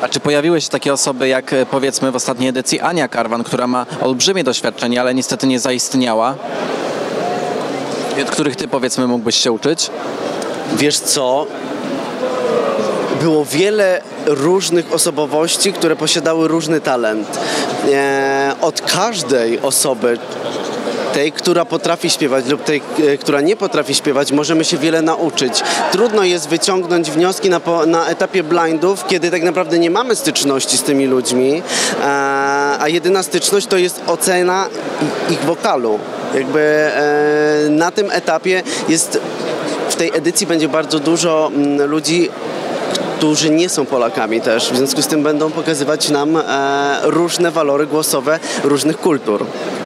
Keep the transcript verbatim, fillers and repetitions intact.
A czy pojawiły się takie osoby jak e, powiedzmy w ostatniej edycji Ania Karwan, która ma olbrzymie doświadczenie, ale niestety nie zaistniała, i od których ty powiedzmy mógłbyś się uczyć? Wiesz co? Było wiele różnych osobowości, które posiadały różny talent. E, od każdej osoby, tej, która potrafi śpiewać lub tej, e, która nie potrafi śpiewać, możemy się wiele nauczyć. Trudno jest wyciągnąć wnioski na, po, na etapie blindów, kiedy tak naprawdę nie mamy styczności z tymi ludźmi, e, a jedyna styczność to jest ocena ich wokalu. Jakby e, na tym etapie jest, w tej edycji będzie bardzo dużo m, ludzi, którzy nie są Polakami też, w związku z tym będą pokazywać nam e, różne walory głosowe różnych kultur.